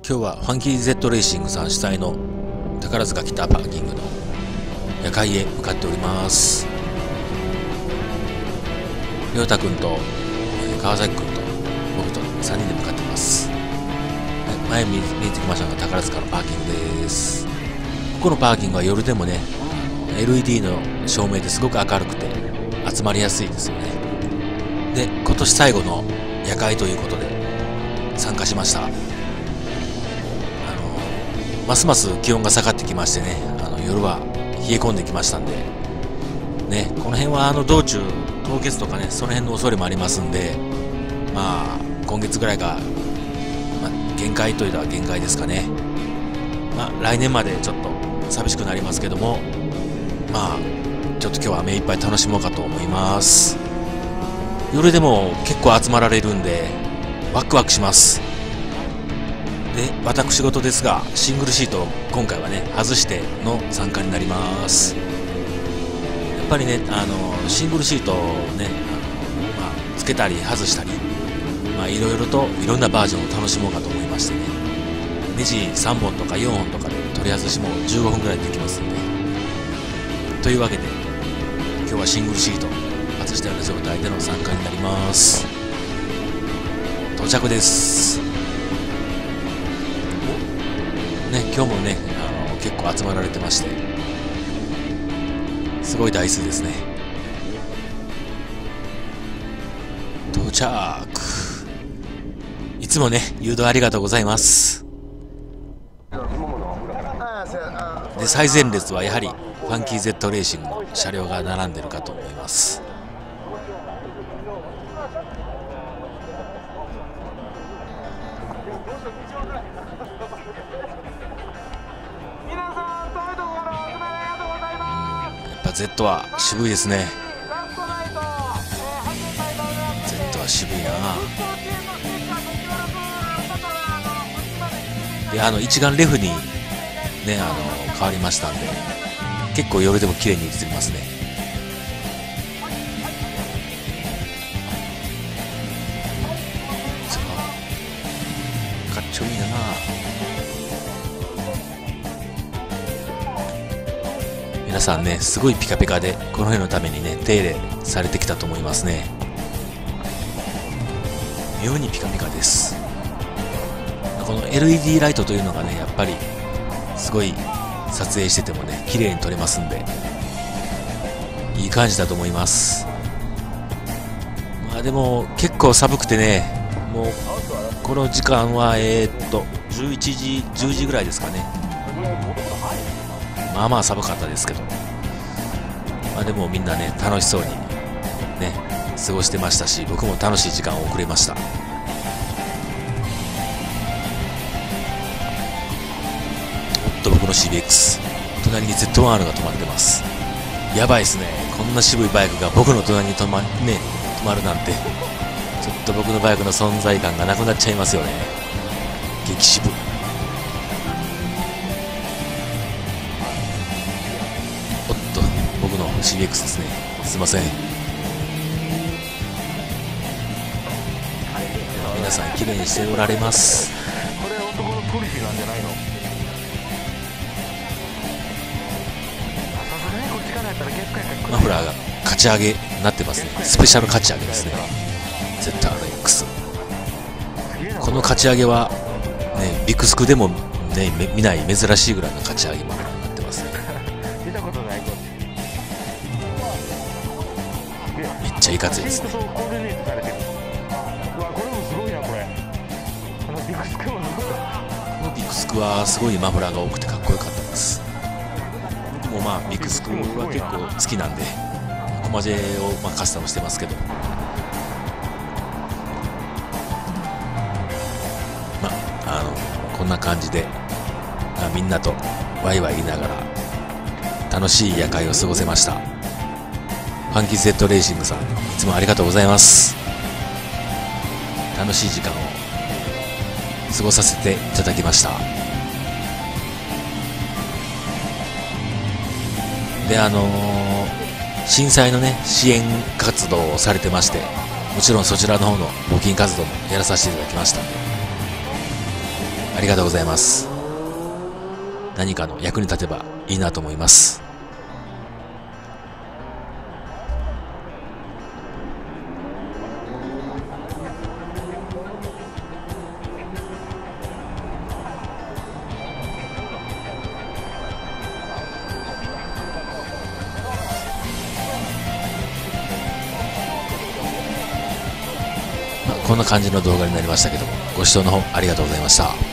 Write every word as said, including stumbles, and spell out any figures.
今日はファンキー Z レーシングさん主催の宝塚北パーキングの夜会へ向かっております。りょうたくんと川崎くんと僕とさんにんで向かっています。前に見えてきましたのが宝塚のパーキングです。ここのパーキングは夜でもね エルイーディー の照明ですごく明るくて集まりやすいですよね。で今年最後の夜会ということで参加しました。あのますます気温が下がってきましてね、あの夜は冷え込んできましたんでね、この辺はあの道中凍結とかねその辺の恐れもありますんで、まあ今月ぐらいが、まあ、限界というのは限界ですかね。まあ来年までちょっと寂しくなりますけども、まあちょっと今日は目いっぱい楽しもうかと思います。夜でも結構集まられるんでワクワクします。で私事ですがシングルシートを今回はね外しての参加になります。やっぱりねあのシングルシートをねあの、まあ、つけたり外したり、まあ、いろいろといろんなバージョンを楽しもうかと思いましてね、ネジさんぼんとかよんほんとかで取り外しもじゅうごふんぐらいできますんで、というわけで今日はシングルシート外したような状態での参加になります。到着です。ね、今日もねあの結構集まられてましてすごい台数ですね。到着。いつもね誘導ありがとうございます。で最前列はやはりファンキー Z レーシングの車両が並んでるかと思います。やっぱ Z は渋いですね。 Z は渋いな。であの一眼レフにねあの変わりましたんで結構夜でも綺麗に映りますね。かっちょいいな。皆さんねすごいピカピカでこの日のためにね手入れされてきたと思いますね。妙にピカピカです。この エルイーディー ライトというのがねやっぱりすごい撮影しててもね綺麗に撮れますんでいい感じだと思います。まあでも結構寒くてね、もうこの時間はえー、っとじゅういちじじゅうじぐらいですかね。まあまあ寒かったですけど、まあでもみんなね楽しそうにね過ごしてましたし、僕も楽しい時間を送れました。おっと僕の シービーエックス 隣に ゼットワンアール が止まってます。やばいですね、こんな渋いバイクが僕の隣に止ま,、ね、止まるなんてちょっと僕のバイクの存在感がなくなっちゃいますよね。激渋。おっと僕の シービーエックス ですね、すいません。皆さん綺麗にしておられます。 これ男のポリシーなんじゃないの？さすがにこっちからやったら逆回転。 マフラーがかち上げになってますね。スペシャルかち上げですね。 ゼットアールエックス。 このかち上げはねビッグスクでもね見ない珍しいぐらいのかち上げマフラーになってますね。 見たことないこっち。 めっちゃいかついですね。 コーディネートされてる。うわこれもすごいなこれ。このビッグスクもすごい。 このビッグスクはすごいマフラーが多くてかっこよかったです。僕もまあビッグスクは結構好きなんでコマジェをまあカスタムしてますけど、まああのこんな感じで、まあ、みんなとワイワイ言いながら楽しい夜会を過ごせました。ファンキー Z レーシングさんいつもありがとうございます。楽しい時間を過ごさせていただきました。であのー、震災のね支援活動をされてまして、もちろんそちらの方の募金活動もやらさせていただきました。 ありがとうございます。何かの役に立てばいいなと思います。まあ、こんな感じの動画になりましたけども、ご視聴の方ありがとうございました。